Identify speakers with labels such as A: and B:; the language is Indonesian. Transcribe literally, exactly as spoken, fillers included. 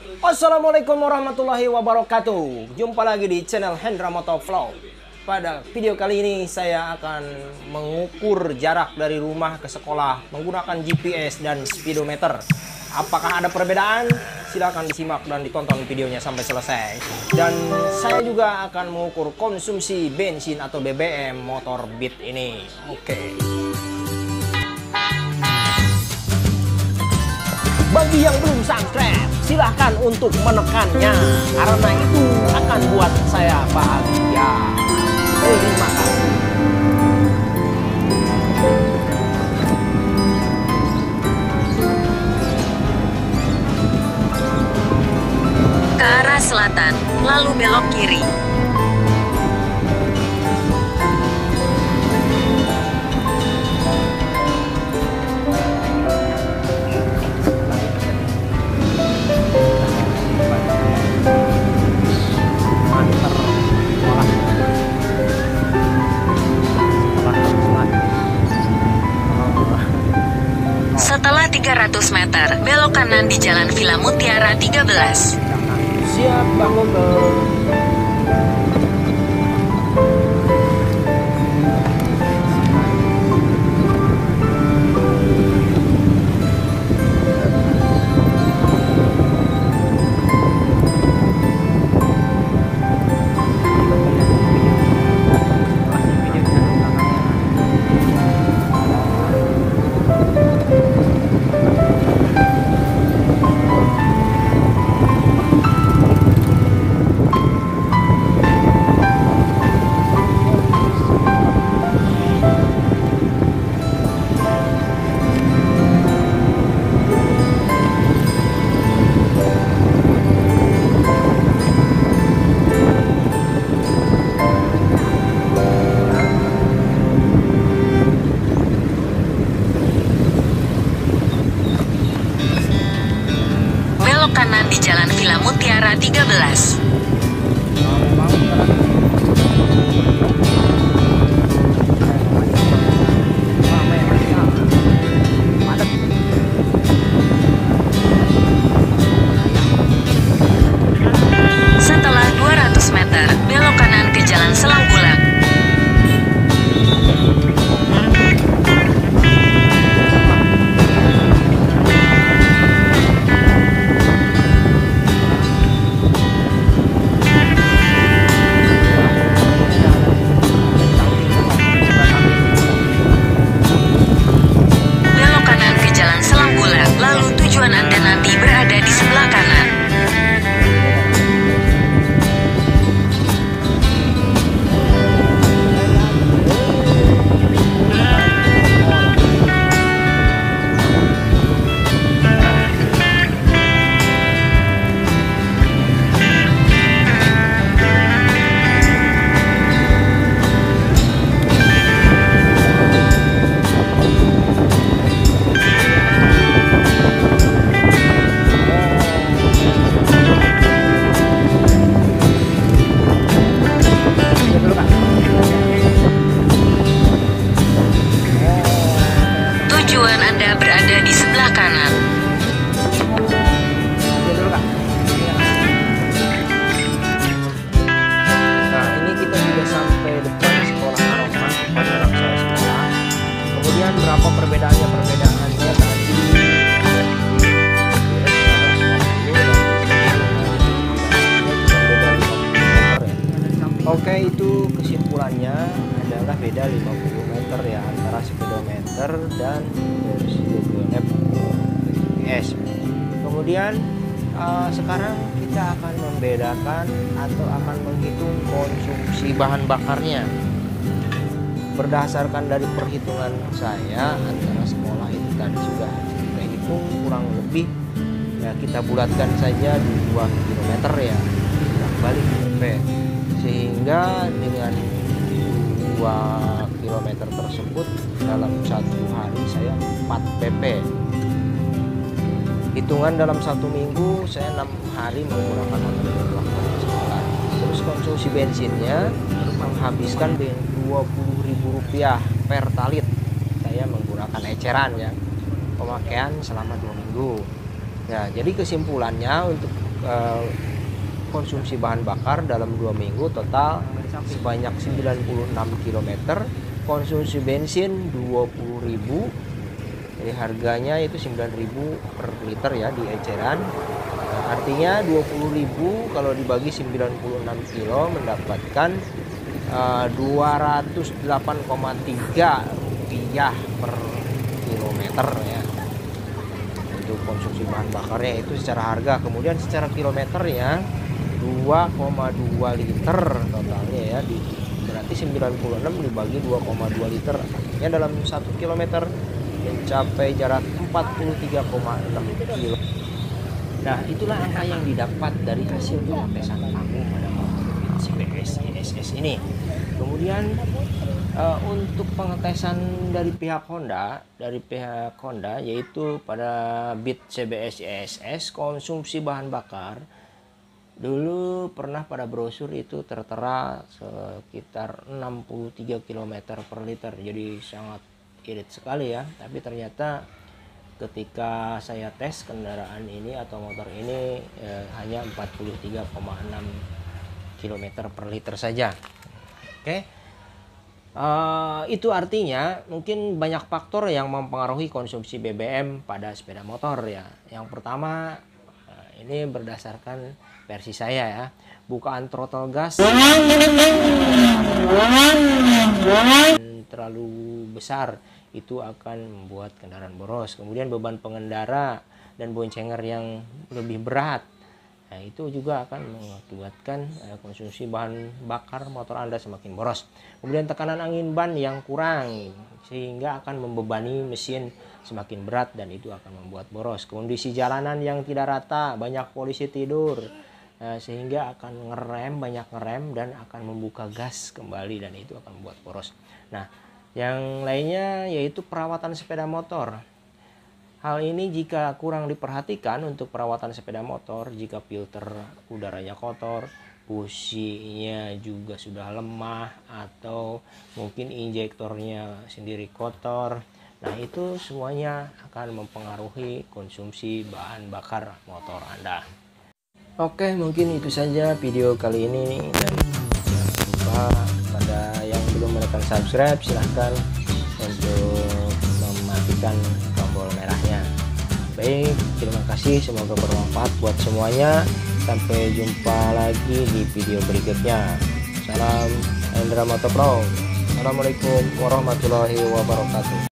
A: Assalamualaikum warahmatullahi wabarakatuh. Jumpa lagi di channel Hendra Motovlog. Pada video kali ini saya akan mengukur jarak dari rumah ke sekolah menggunakan G P S dan speedometer. Apakah ada perbedaan? Silahkan disimak dan ditonton videonya sampai selesai. Dan saya juga akan mengukur konsumsi bensin atau B B M motor Beat ini. Oke. Bagi yang belum subscribe, silahkan untuk menekannya, karena itu akan buat saya bahagia. Terima kasih.
B: Ke arah selatan, lalu belok kiri. Setelah tiga ratus meter, belok kanan di Jalan Villa Mutiara tiga belas.
A: Siap, Bang Google.
B: Kanan di Jalan Villa Mutiara tiga belas. Setelah dua ratus meter, belok kanan ke Jalan Selang Bulan. Anda nanti berada di sebelah kanan. Tujuan Anda berada di sebelah kanan.
A: Nah, ini kita sudah sampai depan sekolah Arafah tempat anak saya sekolah. Kemudian berapa perbedaannya perbedaannya tadi? Oke, itu kesimpulannya adalah beda lima puluh meter ya antara speedometer dan versi Google Map G P S. Kemudian uh, sekarang kita akan membedakan atau akan menghitung konsumsi bahan bakarnya berdasarkan dari perhitungan saya antara sekolah itu tadi sudah kita hitung kurang lebih ya, kita bulatkan saja di dua kilometer ya balik P P, sehingga dengan dua kilometer tersebut dalam satu hari saya empat P P. Hitungan dalam satu minggu saya enam hari menggunakan motor di sekolah. Terus konsumsi bensinnya menghabiskan dua puluh ribu rupiah per talit. Saya menggunakan eceran ya, pemakaian selama dua minggu. Ya, jadi kesimpulannya untuk uh, konsumsi bahan bakar dalam dua minggu total sebanyak sembilan puluh enam kilometer, konsumsi bensin dua puluh ribu. Jadi harganya itu sembilan ribu per liter ya di eceran. Nah, artinya dua puluh ribu kalau dibagi sembilan puluh enam kilo mendapatkan uh, dua ratus delapan koma tiga rupiah per kilometer ya. Untuk konsumsi bahan bakarnya itu secara harga, kemudian secara kilometernya dua koma dua liter totalnya ya, di, berarti sembilan puluh enam dibagi dua koma dua liter, artinya dalam satu kilometer mencapai jarak empat puluh tiga koma enam kilo. Nah, itulah angka yang didapat dari hasil pengetesan kami pada mobil C B S E S S ini. Kemudian uh, untuk pengetesan dari pihak Honda, dari pihak Honda yaitu pada Beat C B S E S S, konsumsi bahan bakar dulu pernah pada brosur itu tertera sekitar enam puluh tiga kilometer per liter. Jadi sangat irit sekali ya. Tapi ternyata ketika saya tes kendaraan ini atau motor ini eh, hanya empat puluh tiga koma enam kilometer per liter saja. Oke. Uh, itu artinya mungkin banyak faktor yang mempengaruhi konsumsi B B M pada sepeda motor ya. Yang pertama, uh, ini berdasarkan versi saya ya, bukaan throttle gas terlalu besar itu akan membuat kendaraan boros. Kemudian beban pengendara dan boncenger yang lebih berat, nah itu juga akan mengakibatkan eh, konsumsi bahan bakar motor Anda semakin boros. Kemudian tekanan angin ban yang kurang sehingga akan membebani mesin semakin berat dan itu akan membuat boros. Kondisi jalanan yang tidak rata, banyak polisi tidur, eh, sehingga akan ngerem, banyak ngerem dan akan membuka gas kembali dan itu akan membuat boros. Nah, yang lainnya yaitu perawatan sepeda motor. Hal ini jika kurang diperhatikan untuk perawatan sepeda motor, jika filter udaranya kotor, businya juga sudah lemah, atau mungkin injektornya sendiri kotor, nah itu semuanya akan mempengaruhi konsumsi bahan bakar motor Anda. Oke, mungkin itu saja video kali ini, dan jangan lupa pada yang belum menekan subscribe silahkan untuk mematikan tombol merahnya. Baik, terima kasih, semoga bermanfaat buat semuanya. Sampai jumpa lagi di video berikutnya. Salam Hendra Motovlog. Assalamualaikum warahmatullahi wabarakatuh.